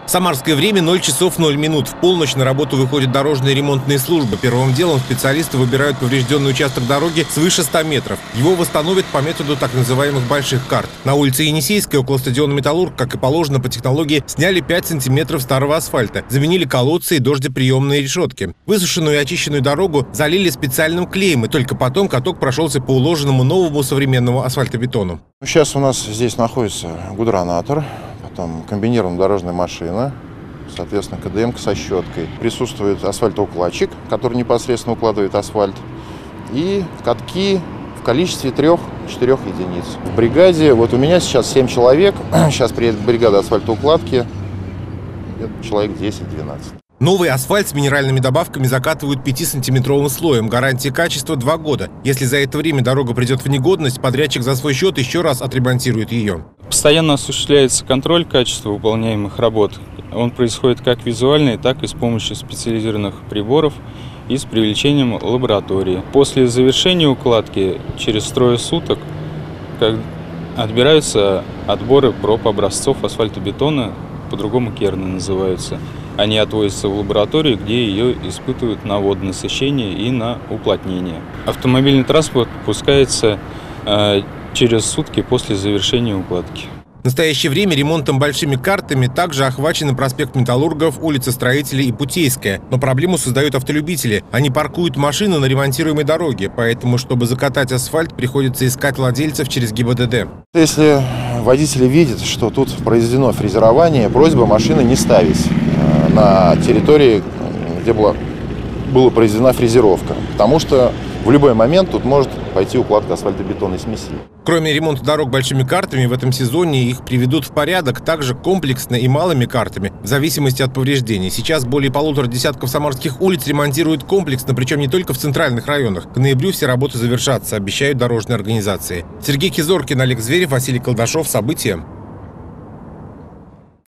Самарское время 0 часов 0 минут. В полночь на работу выходят дорожные ремонтные службы. Первым делом специалисты выбирают поврежденный участок дороги свыше 100 метров. Его восстановят по методу так называемых больших карт. На улице Енисейской около стадиона «Металлург», как и положено по технологии, сняли 5 сантиметров старого асфальта, заменили колодцы и дождеприемные решетки. Высушенную и очищенную дорогу залили специальным клеем, и только потом каток прошелся по уложенному новому современному асфальтобетону. Сейчас у нас здесь находится гудронатор. Там комбинированная дорожная машина, соответственно, КДМ со щеткой. Присутствует асфальтоукладчик, который непосредственно укладывает асфальт. И катки в количестве 3-4 единиц. В бригаде, вот у меня сейчас 7 человек, сейчас приедет бригада асфальтоукладки, человек 10-12. Новый асфальт с минеральными добавками закатывают 5-сантиметровым слоем. Гарантия качества 2 года. Если за это время дорога придет в негодность, подрядчик за свой счет еще раз отремонтирует ее. Постоянно осуществляется контроль качества выполняемых работ. Он происходит как визуальный, так и с помощью специализированных приборов и с привлечением лаборатории. После завершения укладки через трое суток отбираются отборы проб образцов асфальтобетона, по-другому керны называются. Они отвозятся в лабораторию, где ее испытывают на водонасыщение и на уплотнение. Автомобильный транспорт пускается через сутки после завершения укладки. В настоящее время ремонтом большими картами также охвачены проспект Металлургов, улица Строителей и Путейская. Но проблему создают автолюбители. Они паркуют машины на ремонтируемой дороге, поэтому, чтобы закатать асфальт, приходится искать владельцев через ГИБДД. Если водители видят, что тут произведено фрезерование, просьба машины не ставить на территории, где была произведена фрезеровка, потому что в любой момент тут может пойти укладка асфальтобетонной смеси. Кроме ремонта дорог большими картами, в этом сезоне их приведут в порядок также комплексно и малыми картами, в зависимости от повреждений. Сейчас более 1,5 десятков самарских улиц ремонтируют комплексно, причем не только в центральных районах. К ноябрю все работы завершатся, обещают дорожные организации. Сергей Кизоркин, Олег Зверев, Василий Колдашов. События.